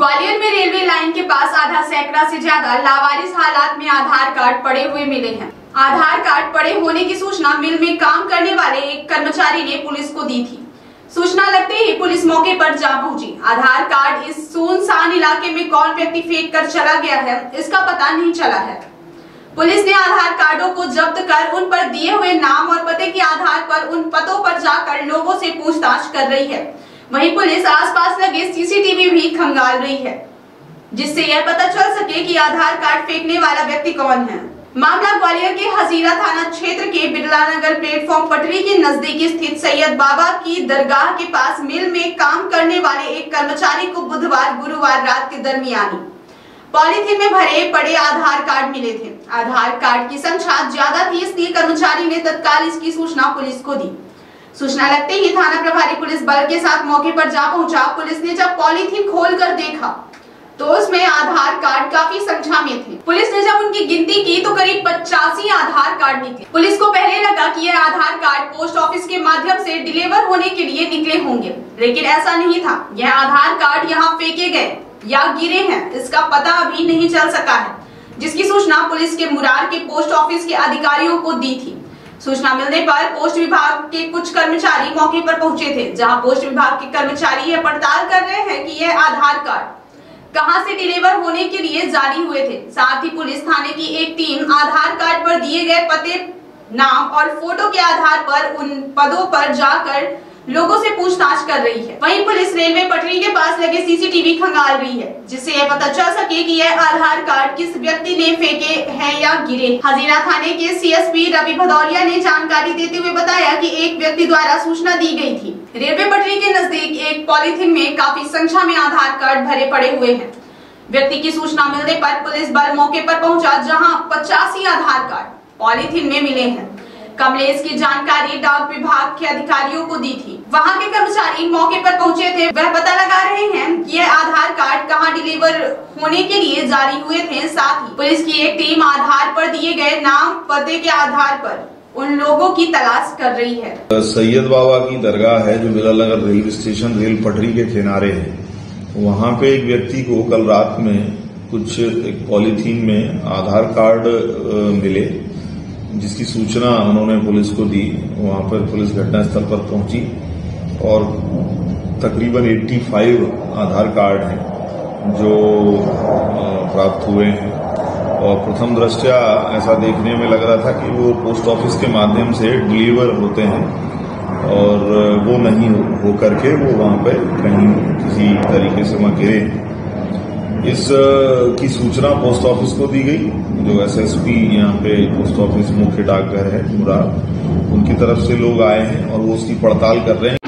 ग्वालियर में railway line के पास आधा सैकड़ा से ज्यादा लावारिस हालात में आधार कार्ड पड़े हुए मिले हैं। आधार कार्ड पड़े होने की सूचना मिल में काम करने वाले एक कर्मचारी ने पुलिस को दी थी। सूचना लगते ही पुलिस मौके पर जा पहुंची। आधार कार्ड इस सुनसान इलाके में कौन व्यक्ति फेंक कर चला गया है, इसका पता नहीं चला है। पुलिस ने आधार कार्डों को जब्त कर उन पर दिए हुए नाम और पते के आधार पर उन पतों पर जाकर लोगों से पूछताछ कर रही है। वहीं पुलिस आसपास लगे सीसीटीवी भी खंगाल रही है, जिससे यह पता चल सके कि आधार कार्ड फेंकने वाला व्यक्ति कौन है। मामला ग्वालियर के हजीरा थाना क्षेत्र के बिरला नगर प्लेटफॉर्म पटरी के नजदीक स्थित सैयद बाबा की दरगाह के पास मिल में काम करने वाले एक कर्मचारी को बुधवार गुरुवार रात के दरमियान पॉलीथीन में भरे पड़े आधार कार्ड मिले थे। आधार कार्ड की संख्या ज्यादा थी, इसलिए कर्मचारी ने तत्काल इसकी सूचना पुलिस को दी। सूचना लगते ही थाना प्रभारी पुलिस बल के साथ मौके पर जा पहुंचा। पुलिस ने जब पॉलीथीन खोलकर देखा तो उसमें आधार कार्ड काफी संख्या में थे। पुलिस ने जब उनकी गिनती की तो करीब 85 आधार कार्ड निकले। पुलिस को पहले लगा कि यह आधार कार्ड पोस्ट ऑफिस के माध्यम से डिलीवर होने के लिए निकले होंगे, लेकिन ऐसा नहीं था। यह आधार कार्ड यहाँ फेंके गए या गिरे हैं, इसका पता अभी नहीं चल सका है, जिसकी सूचना पुलिस के मुरार के पोस्ट ऑफिस के अधिकारियों को दी थी। सूचना मिलने पर पोस्ट विभाग के कुछ कर्मचारी मौके पर पहुंचे थे, जहां पोस्ट विभाग के कर्मचारी यह पड़ताल कर रहे हैं कि यह आधार कार्ड कहां से डिलीवर होने के लिए जारी हुए थे। साथ ही पुलिस थाने की एक टीम आधार कार्ड पर दिए गए पते, नाम और फोटो के आधार पर उन पदों पर जाकर लोगों से पूछताछ कर रही है। वहीं पुलिस रेलवे पटरी के पास लगे सीसीटीवी खंगाल रही है, जिससे यह पता चल सके कि यह आधार कार्ड किस व्यक्ति ने फेंके हैं या गिरे। हजीरा थाने के सीएसपी रवि भदौरिया ने जानकारी देते हुए बताया कि एक व्यक्ति द्वारा सूचना दी गई थी। रेलवे पटरी के नजदीक एक पॉलीथीन में काफी संख्या में आधार कार्ड भरे पड़े हुए हैं। व्यक्ति की सूचना मिलने पर पुलिस बल मौके पर पहुंचा, जहां 85 आधार कार्ड पॉलीथीन में मिले हैं। कमलेश की जानकारी डाक विभाग के अधिकारियों को दी थी। वहां के कर्मचारी मौके पर पहुंचे थे। वह पता लगा रहे हैं कि यह आधार कार्ड कहां डिलीवर होने के लिए जारी हुए थे। साथ ही पुलिस की एक टीम आधार पर दिए गए नाम पते के आधार पर उन लोगों की तलाश कर रही है। सैयद बाबा की दरगाह है जो Birla Nagar railway station rail पटरी के किनारे है। वहां पे एक व्यक्ति को कल रात में कुछ एक पॉलीथीन में आधार कार्ड मिले, जिसकी सूचना उन्होंने पुलिस को दी। वहां पर पुलिस घटनास्थल पर पहुंची और तकरीबन 85 आधार कार्ड हैं जो प्राप्त हुए हैं। और प्रथम दृष्टया ऐसा देखने में लग रहा था कि वो पोस्ट ऑफिस के माध्यम से डिलीवर होते हैं और वो नहीं हो करके वो वहां पे कहीं किसी तरीके से वहां गिरे। इस की सूचना पोस्ट ऑफिस को दी गई। जो एसएसपी यहाँ पे पोस्ट ऑफिस मुख्य डाकघर है मुरार, उनकी तरफ से लोग आए हैं और वो उसकी पड़ताल कर रहे हैं।